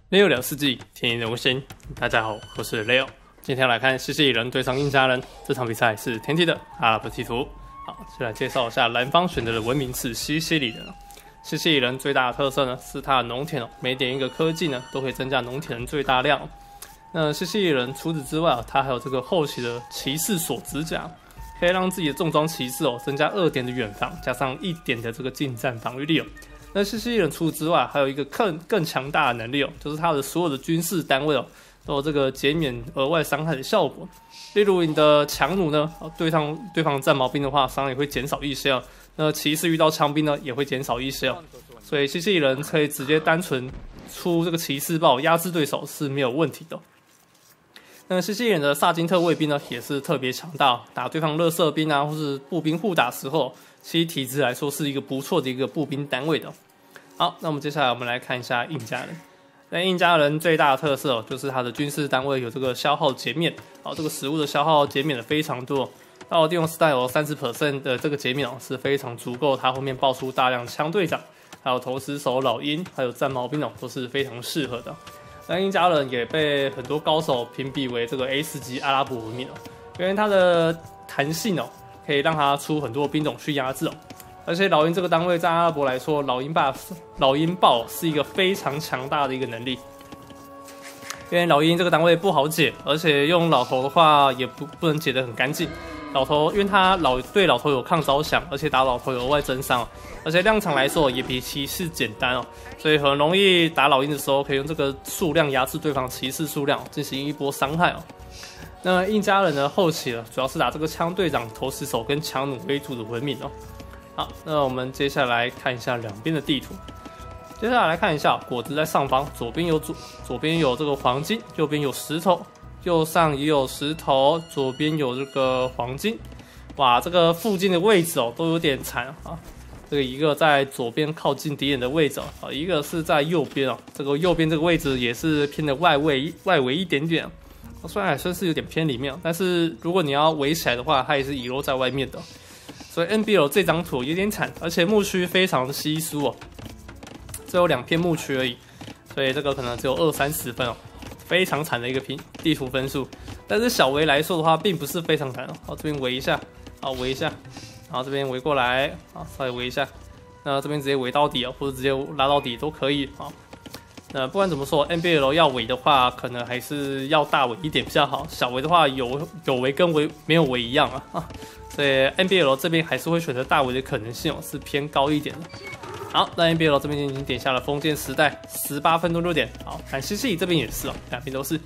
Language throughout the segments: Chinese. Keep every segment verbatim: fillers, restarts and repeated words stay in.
Leo 聊世纪，天意人无心。大家好，我是 Leo。今天来看西西里人对上印加人，这场比赛是天梯的阿拉伯地图。好，先来介绍一下蓝方选择的文明是西西里人。西西里人最大的特色呢是它的农田哦，每点一个科技呢都会增加农田的最大量。那西西里人除此之外啊，它还有这个后期的骑士锁指甲，可以让自己的重装骑士哦增加二点的远防，加上一点的这个近战防御力哦。那西西里人除此之外，还有一个更更强大的能力哦，就是它的所有的军事单位哦，都有这个减免额外伤害的效果。例如你的强弩呢，对上对方战矛兵的话，伤害也会减少一些哦。那骑士遇到枪兵呢，也会减少一些哦。所以西西里人可以直接单纯出这个骑士炮压制对手是没有问题的。那西西里人的萨金特卫兵呢，也是特别强大，打对方垃圾兵啊，或是步兵互打时候，其实体质来说是一个不错的一个步兵单位的。好，那我们接下来我们来看一下印加人。那印加人最大的特色哦，就是它的军事单位有这个消耗减免，好，这个食物的消耗减免的非常多。到了帝王时代有 百分之三十 的这个减免哦，是非常足够，它后面爆出大量枪队长，还有投石手老鹰，还有战矛兵哦，都是非常适合的。那印加人也被很多高手评比为这个 S 级阿拉伯文明哦，因为它的弹性哦，可以让它出很多兵种去压制哦。而且老鹰这个单位在阿拉伯来说，老鹰豹老鹰豹是一个非常强大的一个能力，因为老鹰这个单位不好解，而且用老头的话也不不能解得很干净。老头因为他老对老头有抗招降，而且打老头有额外增伤，而且量场来说也比骑士简单哦，所以很容易打老鹰的时候可以用这个数量压制对方骑士数量，进行一波伤害哦。那印加人呢后期呢，主要是打这个枪队长、投石手跟强弩为主的文明哦。好，那我们接下来看一下两边的地图。接下来来看一下果子在上方，左边有左左边有这个黄金，右边有石头，右上也有石头，左边有这个黄金。哇，这个附近的位置哦都有点惨啊。这个一个在左边靠近敌人的位置啊，一个是在右边哦。这个右边这个位置也是偏的外围外围一点点，虽然还算是有点偏里面，但是如果你要围起来的话，它也是遗落在外面的。所以 N B L 这张图有点惨，而且牧区非常的稀疏哦，只有两片牧区而已，所以这个可能只有二三十分哦，非常惨的一个平地图分数。但是小围来说的话，并不是非常惨哦。好，这边围一下，好围一下，然后这边围过来，好稍微围一下，那这边直接围到底哦，或者直接拉到底都可以啊。那不管怎么说 ，N B L 要围的话，可能还是要大围一点比较好。小围的话，有有围跟围没有围一样啊。啊所以 N B L 这边还是会选择大围的可能性哦，是偏高一点的。好，那 N B L 这边已经点下了封建时代，十八分多六点。好，看西西里这边也是哦，两边都是。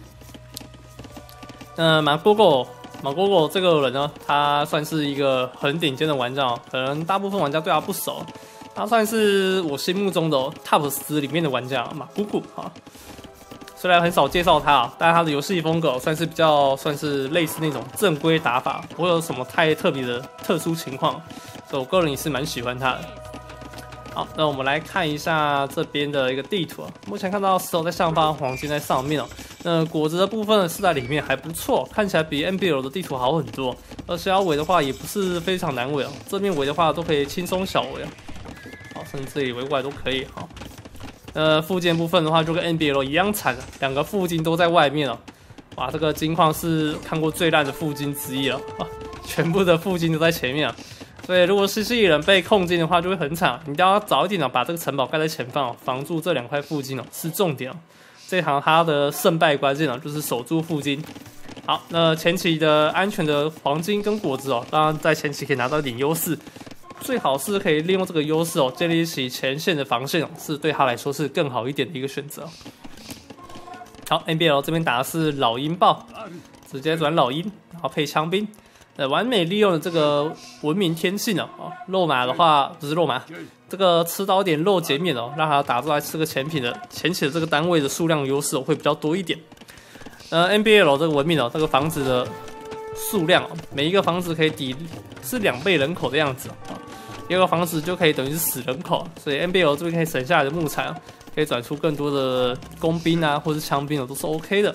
那马哥哥，马哥哥这个人呢，他算是一个很顶尖的玩家哦，可能大部分玩家对他不熟，他算是我心目中的、哦、Top 十里面的玩家马姑姑啊。虽然很少介绍他，但是他的游戏风格算是比较算是类似那种正规打法，不会有什么太特别的特殊情况，所以我个人也是蛮喜欢他的。好，那我们来看一下这边的一个地图啊。目前看到石头在上方，黄金在上面哦。那果子的部分是在里面，还不错，看起来比 N B L 的地图好很多。而且要围的话也不是非常难围哦，这边围的话都可以轻松小围啊。好，甚至这里围过来都可以。好。呃，附件部分的话，就跟 N B L 一样惨了，两个附近都在外面了。哇，这个金矿是看过最烂的附近之一了，啊，全部的附近都在前面啊。所以如果西西里人被控进的话，就会很惨。你一定要早一点哦，把这个城堡盖在前方哦，防住这两块附近哦，是重点哦。这场它的胜败关键哦，就是守住附近。好，那前期的安全的黄金跟果子哦，当然在前期可以拿到一点优势。最好是可以利用这个优势哦，建立起前线的防线哦，是对他来说是更好一点的一个选择。好 ，N B L 这边打的是老鹰豹，直接转老鹰，然后配枪兵，呃，完美利用了这个文明天性哦。哦，肉马的话不是肉马，这个吃到一点肉减免哦，让他打出来这个前品的前期的这个单位的数量优势哦会比较多一点。呃 ，N B L 这个文明哦，这个房子的数量哦，每一个房子可以抵是两倍人口的样子哦。一个房子就可以等于是死人口，所以 N B L 这边可以省下来的木材啊，可以转出更多的工兵啊，或是枪兵哦，都是 OK 的。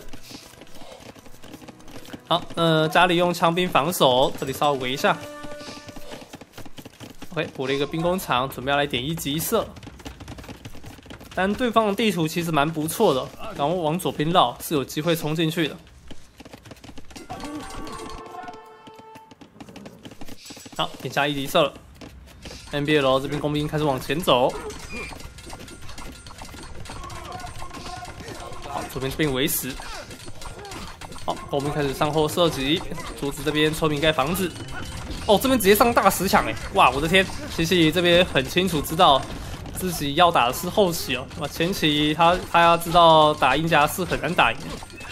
好，呃，家里用枪兵防守，这里稍微围一下。OK， 补了一个兵工厂，准备要来点一级射。 但对方的地图其实蛮不错的，然后往左边绕是有机会冲进去的。好，点下一敌射了 ，N B L 这边工兵开始往前走。好，左边这边围死。好，工兵开始上后射击，阻止这边村民盖房子。哦，这边直接上大石墙哎！哇，我的天！西西这边很清楚知道自己要打的是后期哦，那前期他他要知道打鹰夹是很难打赢的。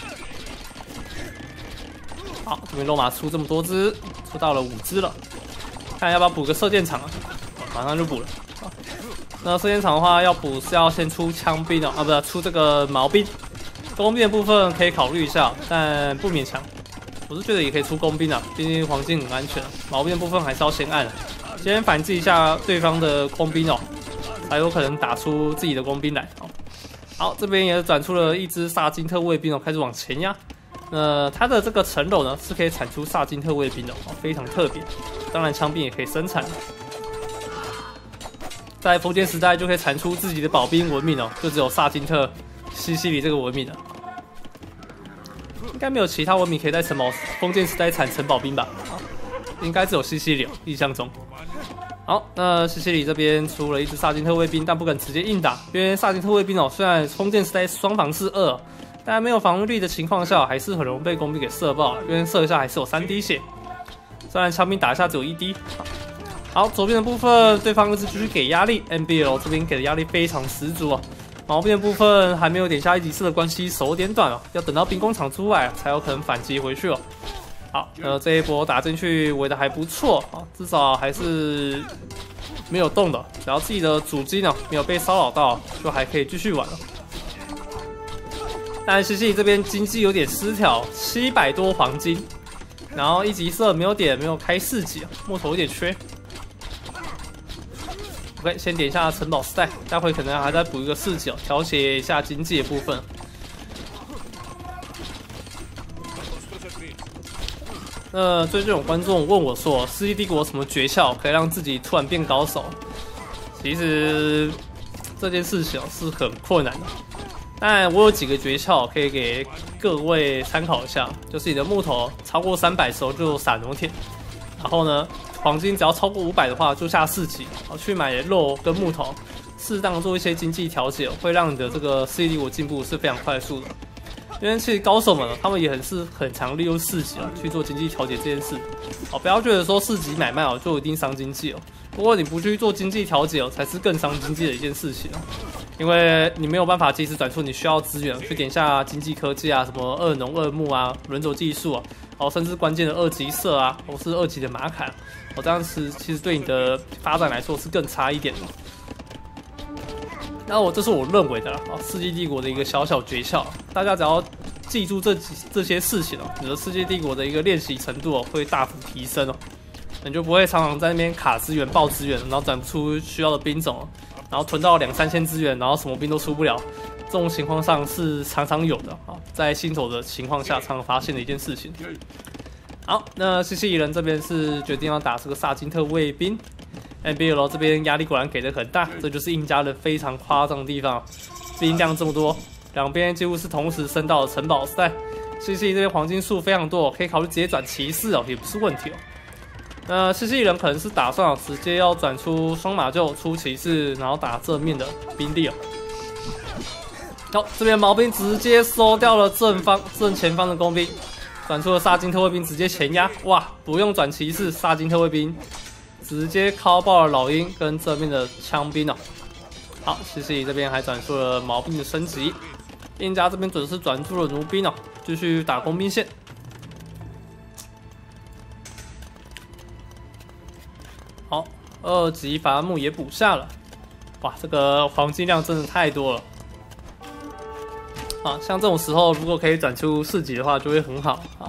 好，这边肉马出这么多只，出到了五只了，看要不要补个射箭场啊？马上就补了。好，那射箭场的话要补是要先出枪兵哦，啊不是出这个矛兵，弓兵的部分可以考虑一下，但不勉强。我是觉得也可以出弓兵啊，毕竟黄金很安全，矛兵的部分还是要先按的，先反制一下对方的弓兵哦，才有可能打出自己的弓兵来。好，好，这边也转出了一支萨金特卫兵哦，开始往前压。那它的这个城楼呢是可以产出萨金特卫兵的哦，非常特别。当然枪兵也可以生产，在封建时代就可以产出自己的保兵文明哦，就只有萨金特西西里这个文明了。应该没有其他文明可以在城堡封建时代产城堡兵吧？应该只有西西里，印象中。好，那西西里这边出了一支萨金特卫兵，但不敢直接硬打，因为萨金特卫兵哦，虽然封建时代双防是二，但没有防御力的情况下，还是很容易被弓兵给射爆，因为射一下还是有三滴血。虽然枪兵打一下只有一滴。好，左边的部分对方一直继续给压力 ，N B L 这边给的压力非常十足哦。矛兵的部分还没有点下一级式的关系，手有点短哦，要等到兵工厂出来才有可能反击回去哦。好，那这一波打进去围的还不错啊，至少还是没有动的，只要自己的主机呢没有被骚扰到，就还可以继续玩了。但西西里这边经济有点失调，七百多黄金，然后一级色没有点，没有开四级，木头有点缺。OK， 先点一下城堡时代，待会可能还再补一个四级哦，调节一下经济的部分。那最近有观众问我说，《世纪帝国》有什么诀窍可以让自己突然变高手？其实这件事情是很困难的，但我有几个诀窍可以给各位参考一下，就是你的木头超过三百的时候就撒农田，然后呢，黄金只要超过五百的话就下四级，去买肉跟木头，适当做一些经济调节，会让你的这个世纪帝国进步是非常快速的。因为其实高手们他们也很是很常利用四级啊去做经济调节这件事。哦，不要觉得说四级买卖哦就一定伤经济哦。如果你不去做经济调节哦，才是更伤经济的一件事情哦。因为你没有办法及时转出你需要资源，去点下经济科技啊，什么二农二牧啊，轮轴技术啊，哦，甚至关键的二级色啊，或是二级的马卡，哦，这样子其实对你的发展来说是更差一点的。那我这是我认为的啊，世纪帝国的一个小小诀窍，大家只要记住这几这些事情哦，你的世纪帝国的一个练习程度哦会大幅提升哦，你就不会常常在那边卡资源、爆资源，然后转不出需要的兵种哦，然后囤到两三千资源，然后什么兵都出不了，这种情况上是常常有的啊，在新手的情况下常常发现的一件事情。好，那西西里人这边是决定要打这个萨金特卫兵。N B L 这边压力果然给的很大，这就是印加人非常夸张的地方，兵量这么多，两边几乎是同时升到了城堡时代。西西里这边黄金数非常多，可以考虑直接转骑士哦，也不是问题哦。那西西里人可能是打算直接要转出双马厩出骑士，然后打正面的兵力哦。好，这边毛兵直接收掉了正方正前方的工兵，转出了萨金特卫兵直接前压，哇，不用转骑士，萨金特卫兵直接敲爆了老鹰跟这边的枪兵哦。好，西西里这边还转出了毛兵的升级，印加这边准是转出了弩兵哦，继续打工兵线。好，二级伐木也补下了，哇，这个黄金量真的太多了。啊，像这种时候如果可以转出四级的话，就会很好啊。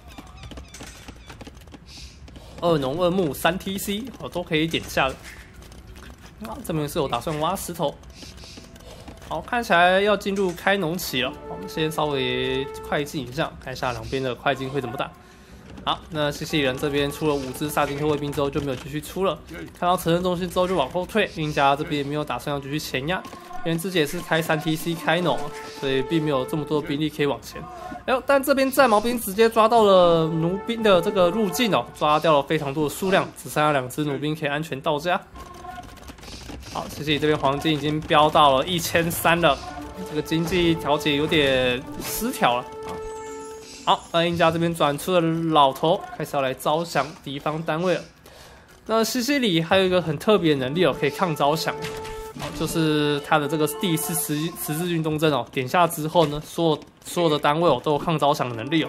二农二木三 T C 哦都可以点下了。啊，这边是有打算挖石头。好，看起来要进入开农期了。我们先稍微快进一下，看一下两边的快进会怎么打。 好，那西西里人这边出了五只萨金特卫兵之后就没有继续出了，看到城镇中心之后就往后退，印加这边也没有打算要继续前压，因为自己也是开三 T C 开农，所以并没有这么多兵力可以往前。哎呦，但这边战矛兵直接抓到了弩兵的这个路径哦，抓掉了非常多的数量，只剩下两只弩兵可以安全到家。好，西西里这边黄金已经飙到了一千三了，这个经济调节有点失调了啊。好，那印加这边转出了老头，开始要来招降敌方单位了。那西西里还有一个很特别的能力哦，可以抗招降，哦，就是他的这个第一次十十字运动阵哦，点下之后呢，所有所有的单位哦都有抗招降的能力哦。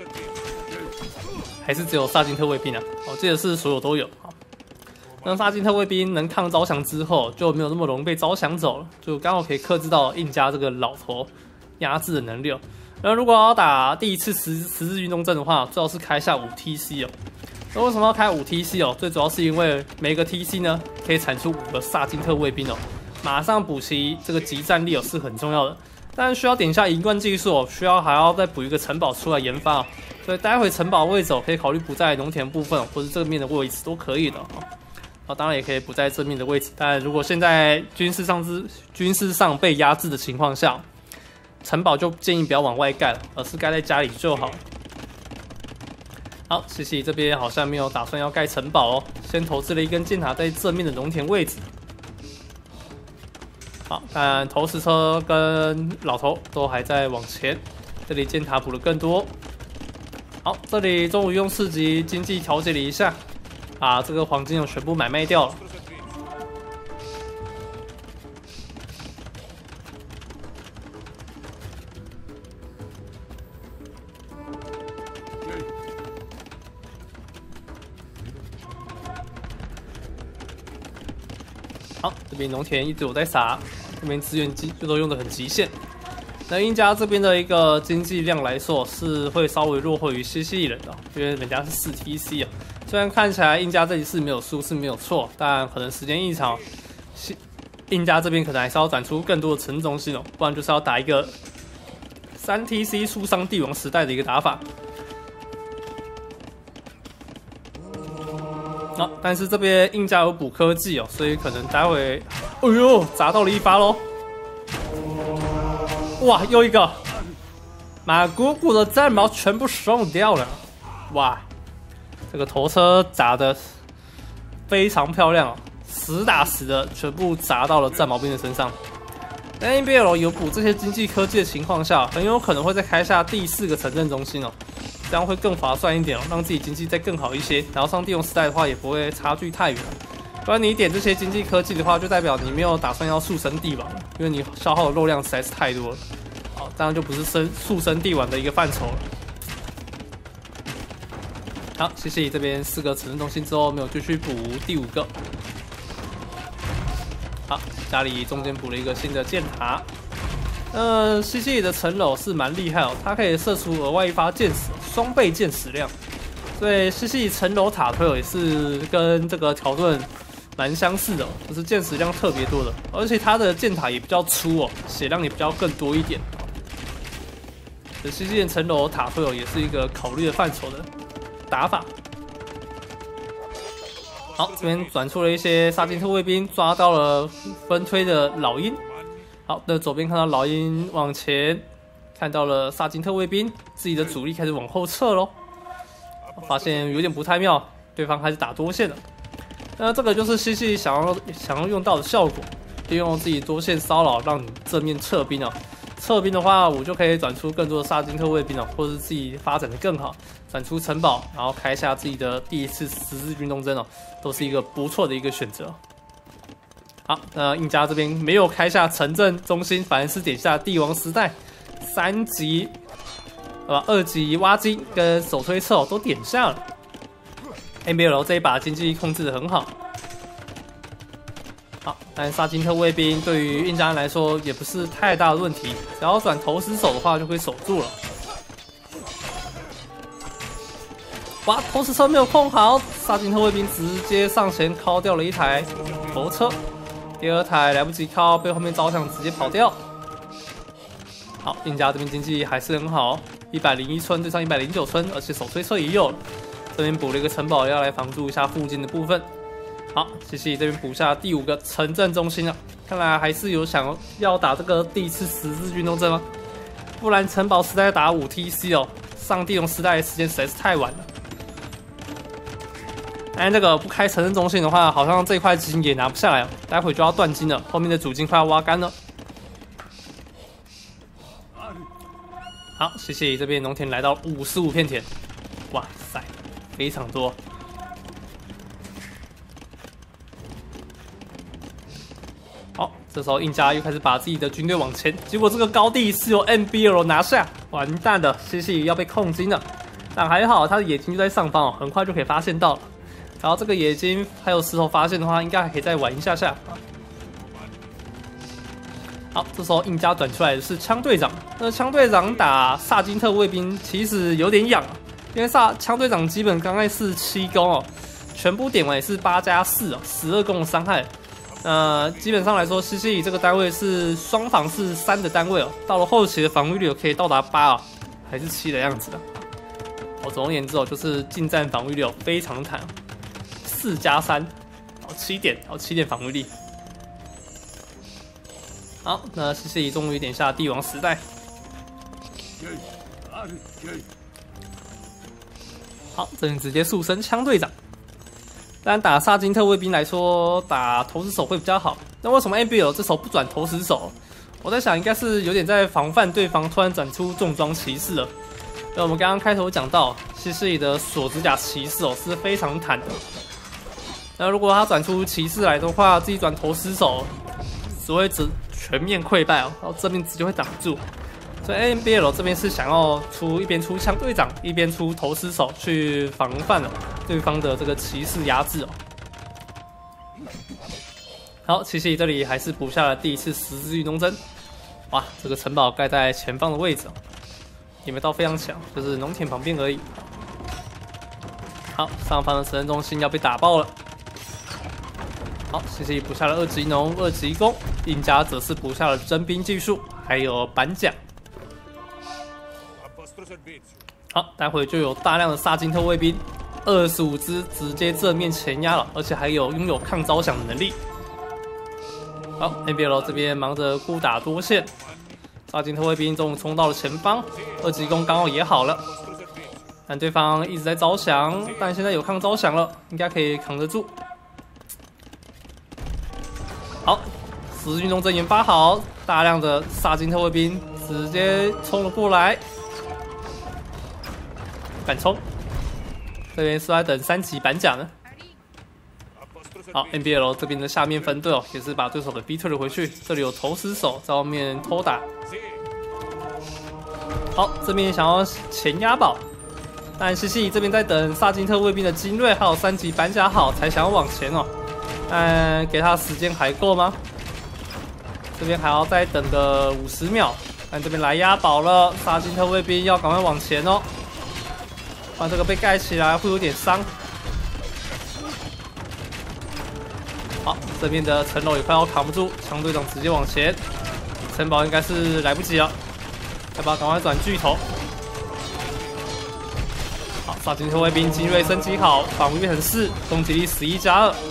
还是只有萨金特卫兵啊？我记得是所有都有。好，那萨金特卫兵能抗招降之后，就没有那么容易被招降走了，就刚好可以克制到印加这个老头压制的能力哦。那如果要打第一次十十字运动阵的话，最好是开下五 T C 哦。那为什么要开五 T C 哦？最主要是因为每个 T C 呢可以产出五个萨金特卫兵哦，马上补齐这个集战力哦是很重要的。但需要点下银冠技术哦，需要还要再补一个城堡出来研发哦。所以待会城堡位置哦可以考虑补在农田部分哦，或是正面的位置都可以的哦。哦，当然也可以补在正面的位置，但如果现在军事上之军事上被压制的情况下，城堡就建议不要往外盖了，而是盖在家里就好。好，西西里这边好像没有打算要盖城堡哦，先投资了一根箭塔在正面的农田位置。好，但投石车跟老头都还在往前，这里箭塔补了更多。好，这里终于用四级经济调节了一下，把这个黄金又全部买卖掉了。好，这边农田一直有在撒，这边资源机就都用的很极限。那印加这边的一个经济量来说，是会稍微落后于西西里人的，因为人家是四 T C 啊。虽然看起来印加这一次没有输是没有错，但可能时间一长，印加这边可能还是要展出更多的城中心哦，不然就是要打一个三 T C 书商帝王时代的一个打法。啊，但是这边印加有补科技哦，所以可能待会，哎呦，砸到了一发喽！哇，又一个，马姑姑的战矛全部送掉了！哇，这个头车砸的非常漂亮哦，实打实的全部砸到了战矛兵的身上。在 N B L 有补这些经济科技的情况下，很有可能会再开下第四个城镇中心哦。这样会更划算一点哦，让自己经济再更好一些。然后上帝王时代的话，也不会差距太远。不然你点这些经济科技的话，就代表你没有打算要速升帝王，因为你消耗的肉量实在是太多了。好，当然就不是升速升帝王的一个范畴了。好，西西里这边四个城镇中心之后，没有继续补第五个。好，家里中间补了一个新的箭塔。呃，西西里的城楼是蛮厉害哦，它可以射出额外一发箭矢，双倍箭矢量。所以西西里城楼塔推也是跟这个条顿蛮相似的，就是箭矢量特别多的，而且它的箭塔也比较粗哦，血量也比较更多一点。西西里城楼塔推也是一个考虑的范畴的打法。好，这边转出了一些萨金特卫兵，抓到了分推的老鹰。好，那左边看到老鹰往前，看到了萨金特卫兵，自己的主力开始往后撤咯。发现有点不太妙，对方开始打多线了。那这个就是西西想要想要用到的效果，利用自己多线骚扰，让你正面撤兵哦。撤兵的话，我就可以转出更多的萨金特卫兵哦，或者是自己发展的更好，转出城堡，然后开下自己的第一次十字军东征哦，都是一个不错的一个选择。好，那印加这边没有开下城镇中心，反而是点下帝王时代三级，呃，二级挖金跟手推车都点下了。N B L 这一把经济控制的很好。好，但萨金特卫兵对于印加人来说也不是太大的问题，只要转投石手的话就可以守住了。哇，投石车没有控好，萨金特卫兵直接上前敲掉了一台头车。第二台来不及靠，被后面招降直接跑掉。好，印加这边经济还是很好，一百零一村对上一百零九村，而且手推车也有了。 这边补了一个城堡，要来防住一下附近的部分。好，西西里这边补下第五个城镇中心了，看来还是有想要打这个第一次十字军东征吗？不然城堡时代打五 T C 哦，上地龙时代的时间实在是太晚了。但这个不开城镇中心的话，好像这一块金也拿不下来哦，待会就要断金了，后面的主金快要挖干了。好，西西里这边农田来到五十五片田，哇塞，非常多。好，这时候印加又开始把自己的军队往前，结果这个高地是由 M B L 拿下，完蛋了，西西里要被控金了。但还好，他的野金就在上方哦，很快就可以发现到了。然后这个野金还有石头发现的话，应该还可以再玩一下下。好，这时候印加转出来的是枪队长。那枪队长打萨金特卫兵其实有点痒，因为萨枪队长基本刚才是七攻哦，全部点完也是八加四哦，十二攻的伤害。呃，基本上来说，西西里这个单位是双防是三的单位哦，到了后期的防御率可以到达八哦，还是七的样子的。哦，总而言之哦，就是近战防御率哦非常惨，四加三，哦七点，哦七点防御力。好，那西西里终于点下帝王时代。好，这边直接速升枪队长。当然，打萨金特卫兵来说，打投石手会比较好。那为什么 M B L 这时候不转投石手？我在想，应该是有点在防范对方突然转出重装骑士了。那我们刚刚开头讲到，西西里的锁指甲骑士哦是非常坦的。那如果他转出骑士来的话，自己转投石手，只会只全面溃败哦，然后正面直接会挡住。所以 M B L 这边是想要出一边出枪队长，一边出投石手去防范了对方的这个骑士压制哦。好，西西里这里还是补下了第一次十字军东征。哇，这个城堡盖在前方的位置哦，也没到非常强，就是农田旁边而已。好，上方的城镇中心要被打爆了。好，西西里补下了二级农、二级弓，印加则是补下了征兵技术，还有板甲。好，待会就有大量的萨金特卫兵，二十五只直接正面前压了，而且还有拥有抗招降的能力。好 ，M B L 这边忙着孤打多线，萨金特卫兵终于冲到了前方，二级弓刚好也好了，但对方一直在招降，但现在有抗招降了，应该可以扛得住。好，十字军东征研发好，大量的萨金特卫兵直接冲了过来。敢冲，这边是在等三级板甲呢。好 ，M B L 这边的下面分队哦，也是把对手给逼退了回去。这里有投石手在后面偷打。好，这边想要前压宝，但西西里这边在等萨金特卫兵的精锐还有三级板甲好，才想要往前哦。但给他时间还够吗？这边还要再等个五十秒。但这边来压宝了，萨金特卫兵要赶快往前哦。把这个被盖起来会有点伤。好，这边的城楼也快要扛不住，枪队长直接往前，城堡应该是来不及了，要不要赶快转巨头？好，萨金特卫兵精锐升级好，防御变成四，攻击力十一加二。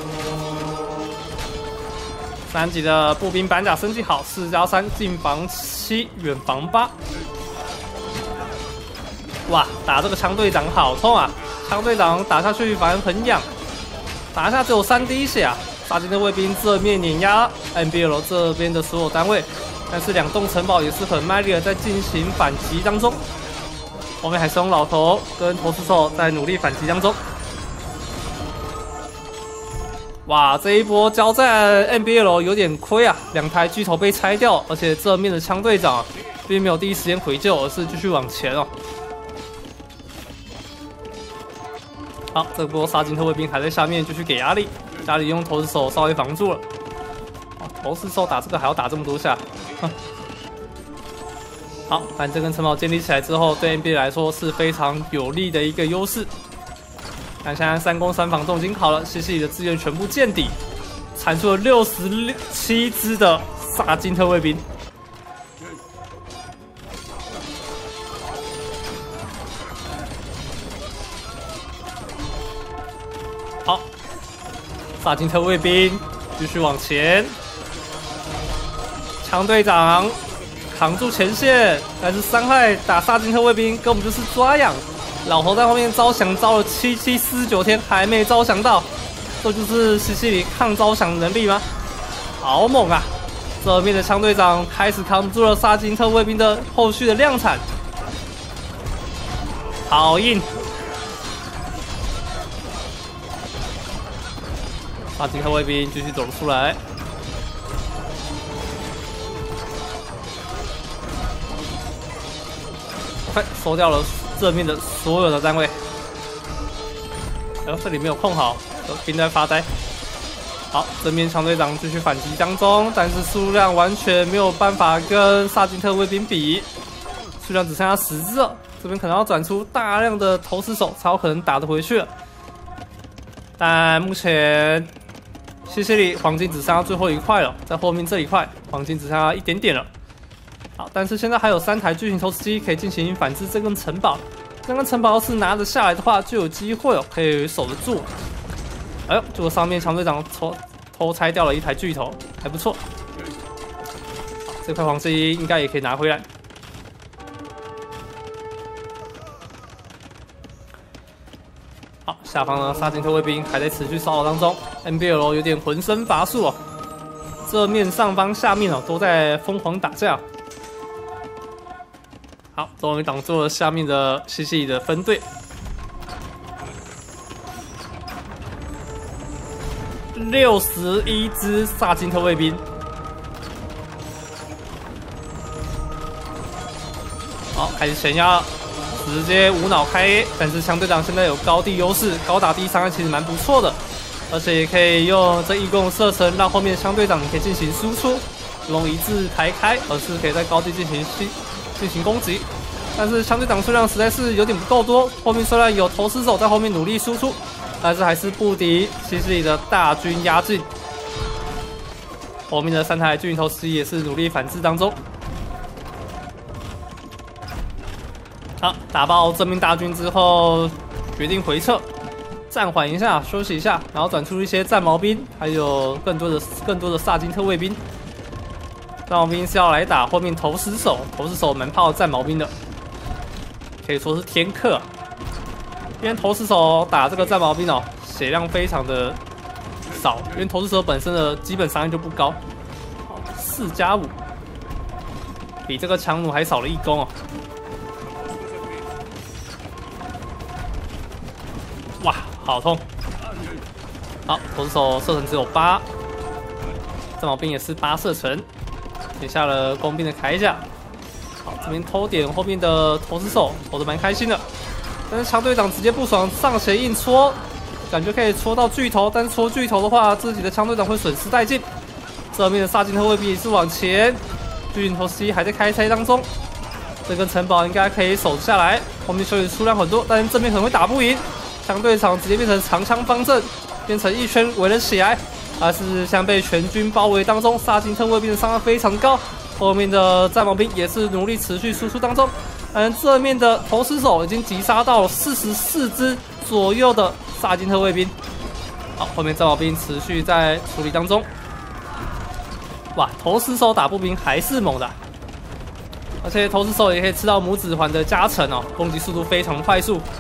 三级的步兵板甲升级好，四加三，近防七，远防八。哇，打这个枪队长好痛啊！枪队长打下去反而很痒，打一下只有三滴血啊！萨金特卫兵正面碾压 M B L 这边的所有单位，但是两栋城堡也是很卖力的在进行反击当中。后面还是用老头跟投石手在努力反击当中。哇，这一波交战 M B L 有点亏啊，两台巨头被拆掉，而且正面的枪队长并没有第一时间回救，而是继续往前哦。好，这波萨金特卫兵还在下面继续给压力，家里用投石手稍微防住了。哦，投石手打这个还要打这么多下，哼。好，反正跟城堡建立起来之后，对 N B A 来说是非常有利的一个优势。但现在三攻三防都已经好了，西西里的资源全部见底，产出了六十七只的萨金特卫兵。 萨金特卫兵继续往前，枪队长扛住前线，但是伤害打萨金特卫兵根本就是抓痒。老头在后面招降招了七七四十九天还没招降到，这就是西西里抗招降能力吗？好猛啊！这面的枪队长开始扛不住了萨金特卫兵的后续的量产，好硬！萨金特卫兵继续走了出来，快收掉了这面的所有的单位。然后这里没有控好，兵在发呆。好，正面枪队长继续反击当中，但是数量完全没有办法跟萨金特卫兵比，数量只剩下十只了。这边可能要转出大量的投石手，才有可能打得回去了。但目前西西里黄金只剩下最后一块了，在后面这一块黄金只剩下一点点了。好，但是现在还有三台巨型投石机可以进行反制这根城堡。这根城堡要是拿得下来的话，就有机会哦，可以守得住。哎呦，结果上面强队长偷偷拆掉了一台巨头，还不错。这块黄金应该也可以拿回来。好，下方呢，萨金特卫兵还在持续骚扰当中 ，N B L 有点浑身乏术哦。这面上方、下面哦都在疯狂打架。好，终于挡住了下面的西西里的分队。六十一只萨金特卫兵，好，开始悬压了，直接无脑开 A， 但是枪队长现在有高地优势，高打低伤害其实蛮不错的，而且也可以用这义工射程让后面枪队长可以进行输出，不用一字排开，而是可以在高地进行进行攻击。但是枪队长数量实在是有点不够多，后面虽然有投石手在后面努力输出。但是还是不敌西西里的大军压境，后面的三台巨型投石机也是努力反制当中。好，打爆正面大军之后，决定回撤，暂缓一下，休息一下，然后转出一些战矛兵，还有更多的更多的萨金特卫兵。战矛兵是要来打后面投石手，投石手蛮怕战矛兵的，可以说是天克、啊。因为投石手打这个战矛兵哦，血量非常的少，因为投石手本身的基本伤害就不高，四加五，比这个强弩还少了一攻哦。哇，好痛！好，投石手射程只有八，战矛兵也是八射程，写下了工兵的铠甲。好，这边偷点后面的投石手，投的蛮开心的。但是强队长直接不爽，上前硬戳，感觉可以戳到巨头，但是戳巨头的话，自己的强队长会损失殆尽。这面的萨金特卫兵也是往前，巨型投石机还在开拆当中，这根城堡应该可以守下来。后面修理数量很多，但是正面可能会打不赢，强队长直接变成长枪方阵，变成一圈围了起来，还是像被全军包围当中。萨金特卫兵的伤害非常高，后面的战矛兵也是努力持续输出当中。嗯，这面的投石手已经击杀到了四十四只左右的萨金特卫兵。好，后面战矛兵持续在处理当中。哇，投石手打步兵还是猛的，而且投石手也可以吃到拇指环的加成哦，攻击速度非常快速。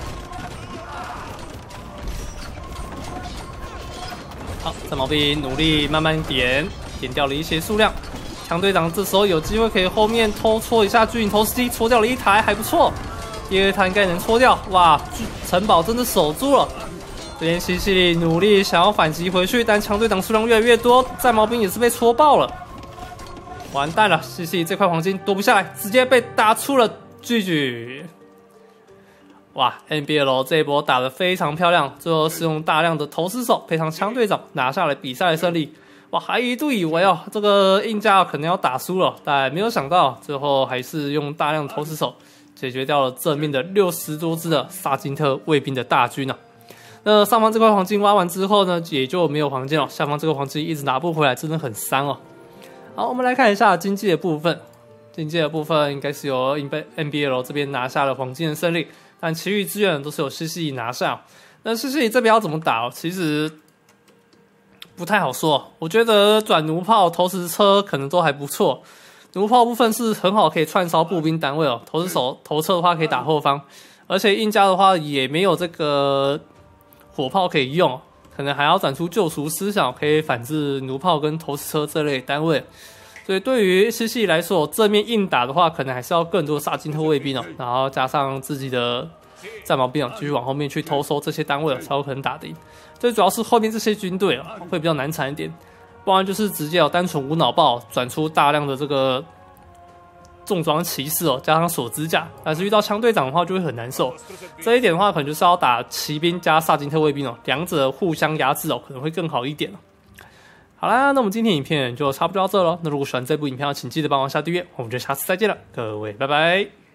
好，战矛兵努力慢慢点，点掉了一些数量。强队长这时候有机会可以后面偷戳一下巨型投石机，戳掉了一台，还不错。第二台应该能戳掉。哇，城堡真的守住了。这边西西里努力想要反击回去，但强队长数量越来越多，战矛兵也是被戳爆了。完蛋了，西西里这块黄金夺不下来，直接被打出了G G。哇 ，N B L 这一波打得非常漂亮，最后是用大量的投石手配上枪队长拿下了比赛的胜利。哇，还一度以为哦，这个印加可能要打输了，但没有想到最后还是用大量投石手解决掉了正面的六十多只的萨金特卫兵的大军啊。那上方这块黄金挖完之后呢，也就没有黄金了，下方这个黄金一直拿不回来，真的很伤哦。好，我们来看一下经济的部分，经济的部分应该是由 N B L 这边拿下了黄金的胜利，但其余资源都是由西西里拿下。那西西里这边要怎么打？其实不太好说。我觉得转弩炮、投石车可能都还不错。弩炮部分是很好可以串烧步兵单位哦，投石手投车的话可以打后方，而且印加的话也没有这个火炮可以用，可能还要转出救赎思想，可以反制弩炮跟投石车这类单位。所以对于西西里来说，正面硬打的话，可能还是要更多萨金特卫兵哦，然后加上自己的战矛兵哦，继续往后面去偷收这些单位哦，才有可能打得赢。最主要是后面这些军队哦，会比较难缠一点，不然就是直接有单纯无脑爆转出大量的这个重装骑士哦，加上锁指甲，但是遇到枪队长的话就会很难受。这一点的话，可能就是要打骑兵加萨金特卫兵哦，两者互相压制哦，可能会更好一点哦。好啦，那我们今天影片就差不多到这了。那如果喜欢这部影片，请记得帮忙下订阅，我们就下次再见了，各位拜拜。